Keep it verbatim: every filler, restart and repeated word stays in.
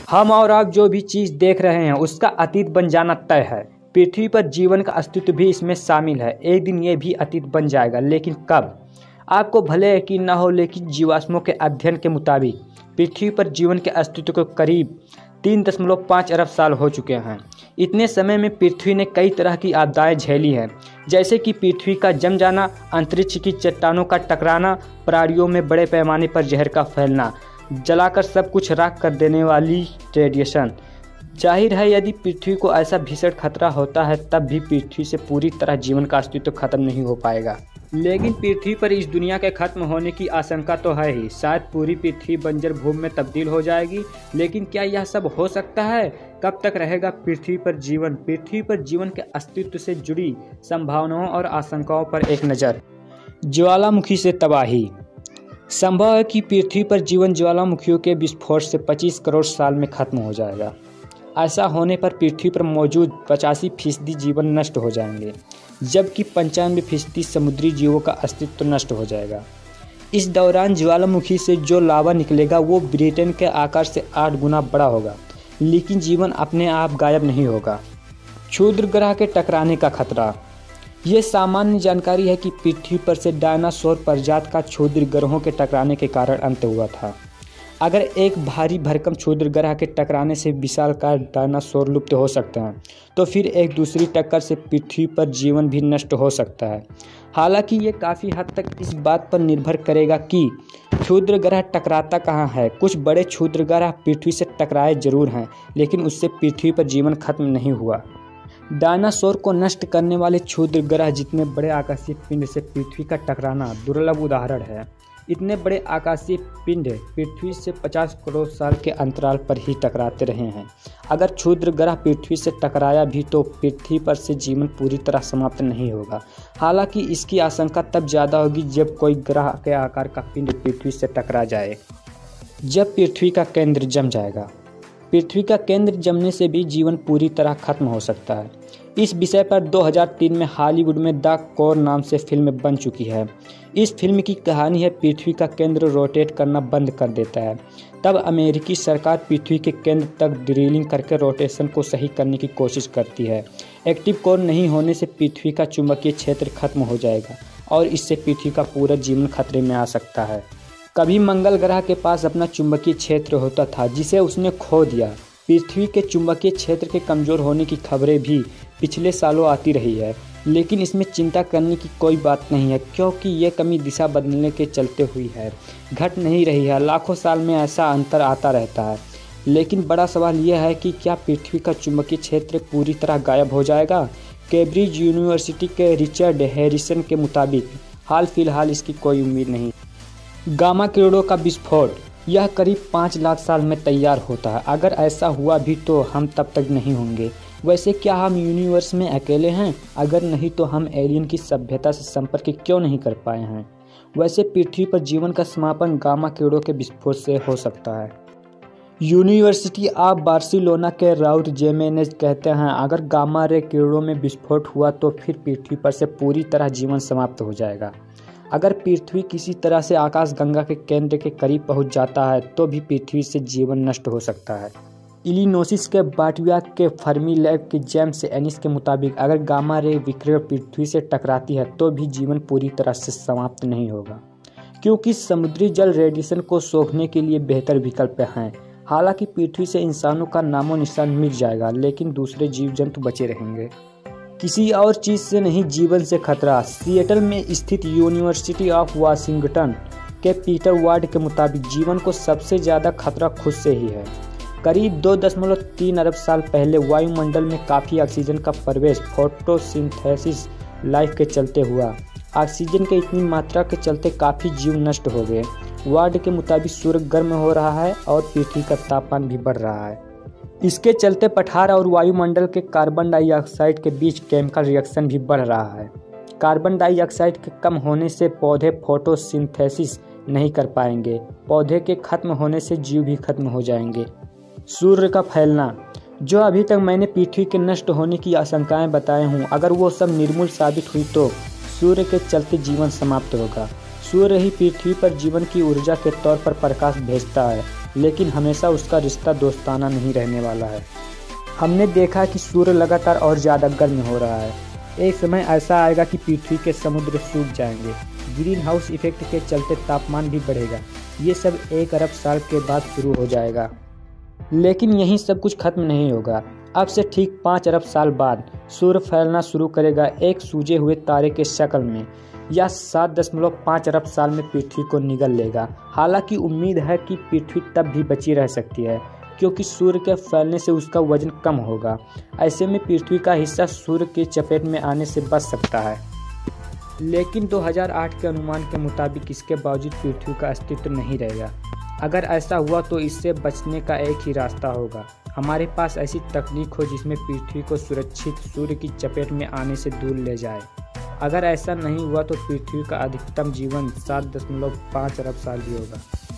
हम और आप जो भी चीज़ देख रहे हैं उसका अतीत बन जाना तय है। पृथ्वी पर जीवन का अस्तित्व भी इसमें शामिल है। एक दिन ये भी अतीत बन जाएगा, लेकिन कब? आपको भले यकीन ना हो, लेकिन जीवाश्मों के अध्ययन के मुताबिक पृथ्वी पर जीवन के अस्तित्व को करीब तीन दशमलव पाँच अरब साल हो चुके हैं। इतने समय में पृथ्वी ने कई तरह की आपदाएं झेली हैं, जैसे कि पृथ्वी का जम जाना, अंतरिक्ष की चट्टानों का टकराना, प्राणियों में बड़े पैमाने पर जहर का फैलना, जलाकर सब कुछ राख कर देने वाली रेडिएशन। जाहिर है, यदि पृथ्वी को ऐसा भीषण खतरा होता है, तब भी पृथ्वी से पूरी तरह जीवन का अस्तित्व खत्म नहीं हो पाएगा। लेकिन पृथ्वी पर इस दुनिया के खत्म होने की आशंका तो है ही। शायद पूरी पृथ्वी बंजर भूमि में तब्दील हो जाएगी, लेकिन क्या यह सब हो सकता है? कब तक रहेगा पृथ्वी पर जीवन? पृथ्वी पर जीवन के अस्तित्व से जुड़ी संभावनाओं और आशंकाओं पर एक नज़र। ज्वालामुखी से तबाही। संभव है कि पृथ्वी पर जीवन ज्वालामुखियों के विस्फोट से पच्चीस करोड़ साल में खत्म हो जाएगा। ऐसा होने पर पृथ्वी पर मौजूद पचासी फीसदी जीवन नष्ट हो जाएंगे, जबकि पंचानवे फीसदी समुद्री जीवों का अस्तित्व नष्ट हो जाएगा। इस दौरान ज्वालामुखी से जो लावा निकलेगा वो ब्रिटेन के आकार से आठ गुना बड़ा होगा, लेकिन जीवन अपने आप गायब नहीं होगा। क्षुद्र ग्रह के टकराने का खतरा। ये सामान्य जानकारी है कि पृथ्वी पर से डायनासोर प्रजाति का क्षुद्र ग्रहों के टकराने के कारण अंत हुआ था। अगर एक भारी भरकम क्षुद्र ग्रह के टकराने से विशालकाय डायनासोर लुप्त हो सकते हैं, तो फिर एक दूसरी टक्कर से पृथ्वी पर जीवन भी नष्ट हो सकता है। हालांकि ये काफ़ी हद तक इस बात पर निर्भर करेगा कि क्षुद्र ग्रह टकराता कहाँ है। कुछ बड़े क्षुद्र ग्रह पृथ्वी से टकराए जरूर हैं, लेकिन उससे पृथ्वी पर जीवन खत्म नहीं हुआ। डायनासोर को नष्ट करने वाले क्षुद्र ग्रह जितने बड़े आकाशीय पिंड से पृथ्वी का टकराना दुर्लभ उदाहरण है। इतने बड़े आकाशीय पिंड पृथ्वी से पचास करोड़ साल के अंतराल पर ही टकराते रहे हैं। अगर क्षुद्र ग्रह पृथ्वी से टकराया भी तो पृथ्वी पर से जीवन पूरी तरह समाप्त नहीं होगा। हालांकि इसकी आशंका तब ज़्यादा होगी जब कोई ग्रह के आकार का पिंड पृथ्वी से टकरा जाए, जब पृथ्वी का केंद्र जम जाएगा। पृथ्वी का केंद्र जमने से भी जीवन पूरी तरह खत्म हो सकता है। इस विषय पर दो हज़ार तीन में हॉलीवुड में द कोर नाम से फिल्म बन चुकी है। इस फिल्म की कहानी है पृथ्वी का केंद्र रोटेट करना बंद कर देता है। तब अमेरिकी सरकार पृथ्वी के केंद्र तक ड्रिलिंग करके रोटेशन को सही करने की कोशिश करती है। एक्टिव कोर नहीं होने से पृथ्वी का चुंबकीय क्षेत्र खत्म हो जाएगा और इससे पृथ्वी का पूरा जीवन खतरे में आ सकता है। कभी मंगल ग्रह के पास अपना चुंबकीय क्षेत्र होता था, जिसे उसने खो दिया। पृथ्वी के चुंबकीय क्षेत्र के कमज़ोर होने की खबरें भी पिछले सालों आती रही है, लेकिन इसमें चिंता करने की कोई बात नहीं है, क्योंकि ये कमी दिशा बदलने के चलते हुई है, घट नहीं रही है। लाखों साल में ऐसा अंतर आता रहता है। लेकिन बड़ा सवाल यह है कि क्या पृथ्वी का चुंबकीय क्षेत्र पूरी तरह गायब हो जाएगा? कैम्ब्रिज यूनिवर्सिटी के रिचर्ड हैरिसन के मुताबिक हाल फिलहाल इसकी कोई उम्मीद नहीं। गामा किरणों का विस्फोट। यह करीब पाँच लाख साल में तैयार होता है। अगर ऐसा हुआ भी तो हम तब तक नहीं होंगे। वैसे क्या हम यूनिवर्स में अकेले हैं? अगर नहीं तो हम एलियन की सभ्यता से संपर्क क्यों नहीं कर पाए हैं? वैसे पृथ्वी पर जीवन का समापन गामा किरणों के विस्फोट से हो सकता है। यूनिवर्सिटी ऑफ बार्सिलोना के राउल जेमेनेज कहते हैं, अगर गामा रे किरणों में विस्फोट हुआ तो फिर पृथ्वी पर से पूरी तरह जीवन समाप्त हो जाएगा। अगर पृथ्वी किसी तरह से आकाशगंगा के केंद्र के करीब पहुंच जाता है तो भी पृथ्वी से जीवन नष्ट हो सकता है। इलिनोइस के बाटविया के फर्मी लैब के जेम्स एनिस के मुताबिक अगर गामा रे विकिरण पृथ्वी से टकराती है तो भी जीवन पूरी तरह से समाप्त नहीं होगा, क्योंकि समुद्री जल रेडिएशन को सोखने के लिए बेहतर विकल्प हैं। हालांकि पृथ्वी से इंसानों का नामो निशान मिट जाएगा, लेकिन दूसरे जीव जंतु बचे रहेंगे। किसी और चीज़ से नहीं, जीवन से खतरा। सिएटल में स्थित यूनिवर्सिटी ऑफ वाशिंगटन के पीटर वार्ड के मुताबिक जीवन को सबसे ज़्यादा खतरा खुद से ही है। करीब दो दशमलव तीन अरब साल पहले वायुमंडल में काफ़ी ऑक्सीजन का प्रवेश फोटोसिंथेसिस लाइफ के चलते हुआ। ऑक्सीजन के इतनी मात्रा के चलते काफ़ी जीव नष्ट हो गए। वार्ड के मुताबिक सूर्य गर्म हो रहा है और पृथ्वी का तापमान भी बढ़ रहा है। इसके चलते पठार और वायुमंडल के कार्बन डाइऑक्साइड के बीच केमिकल रिएक्शन भी बढ़ रहा है। कार्बन डाइऑक्साइड के कम होने से पौधे फोटोसिंथेसिस नहीं कर पाएंगे। पौधे के खत्म होने से जीव भी खत्म हो जाएंगे। सूर्य का फैलना। जो अभी तक मैंने पृथ्वी के नष्ट होने की आशंकाएं बताए हूँ, अगर वो सब निर्मूल साबित हुई तो सूर्य के चलते जीवन समाप्त होगा। सूर्य ही पृथ्वी पर जीवन की ऊर्जा के तौर पर प्रकाश भेजता है। लेकिन हमेशा उसका रिश्ता दोस्ताना नहीं रहने वाला है। हमने देखा कि सूर्य लगातार और ज़्यादा गर्म हो रहा है। एक समय ऐसा आएगा कि पृथ्वी के समुद्र सूख जाएंगे। ग्रीन हाउस इफेक्ट के चलते तापमान भी बढ़ेगा। ये सब एक अरब साल के बाद शुरू हो जाएगा। लेकिन यहीं सब कुछ खत्म नहीं होगा। अब से ठीक पाँच अरब साल बाद सूर्य फैलना शुरू करेगा एक सूजे हुए तारे के शक्ल में। यह सात दशमलव पाँच अरब साल में पृथ्वी को निगल लेगा। हालांकि उम्मीद है कि पृथ्वी तब भी बची रह सकती है, क्योंकि सूर्य के फैलने से उसका वजन कम होगा। ऐसे में पृथ्वी का हिस्सा सूर्य की चपेट में आने से बच सकता है। लेकिन दो हज़ार आठ के अनुमान के मुताबिक इसके बावजूद पृथ्वी का अस्तित्व नहीं रहेगा। अगर ऐसा हुआ तो इससे बचने का एक ही रास्ता होगा, हमारे पास ऐसी तकनीक हो जिसमें पृथ्वी को सुरक्षित सूर्य की चपेट में आने से दूर ले जाए। अगर ऐसा नहीं हुआ तो पृथ्वी का अधिकतम जीवन सात दशमलव पाँच अरब साल ही होगा।